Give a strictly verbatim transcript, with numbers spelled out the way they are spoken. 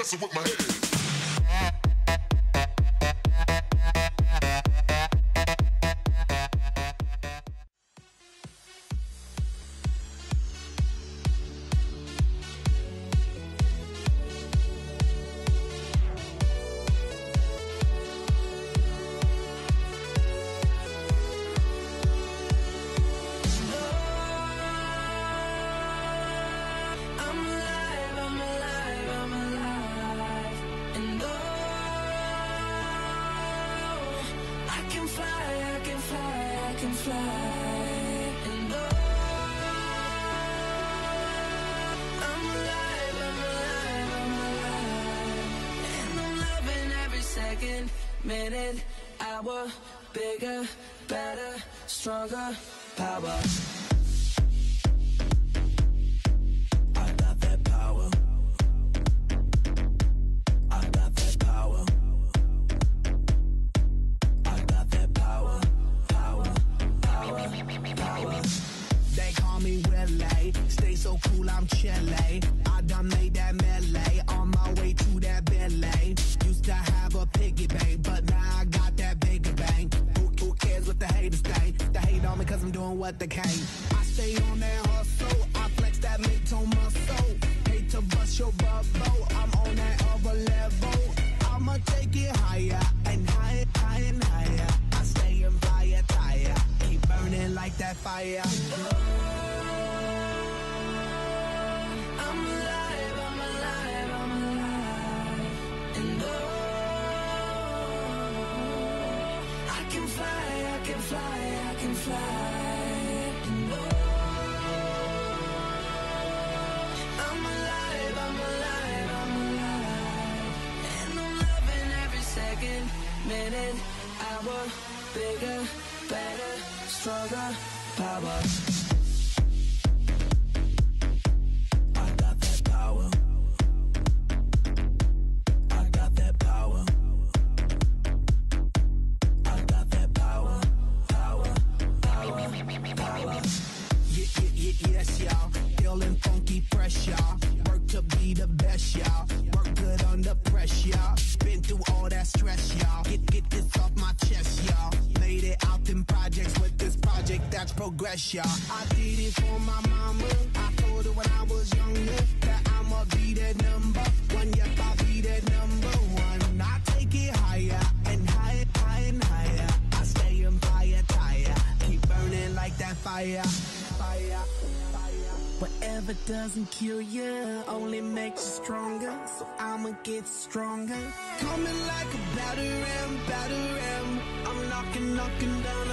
messing with my head. Minute, hour, bigger, better, stronger, power. I got that power. I got that power. I got that power. Power, power, power. They call me Will.i.am. Stay so cool, I'm chillin'. I done made that melee on my way to that belly. Used to have a piggy bank, but now I got that bigger bank. Who, who cares what the haters think? They hate on me cause I'm doing what they can. I stay on that hustle, I flex that mid-tone muscle. Hate to bust your bubble, I'm on that other level. I'ma take it higher and higher, higher and higher. I stay in fire, tire, keep burning like that fire. Minute, hour, bigger, better, stronger, power. I got that power. I got that power. I got that power. Power, power, power. Yeah, yeah, yeah, yes, y'all. Feeling funky, fresh, y'all. Work to be the best, y'all. Work good under pressure, y'all. Been through all that stress, y'all. Get, get this off my chest, y'all. Made it out in projects with this project that's progress, y'all. I did it for my mama. I told her when I was younger that I'ma be that number one. Yep, I'll be that number one. I take it higher and higher, higher and higher. I stay in fire, tire. Keep burning like that fire. Fire, fire. Whatever doesn't kill you only makes you stronger. So I'ma get stronger. Coming like a batter ram, batter ram. I'm knocking, knocking down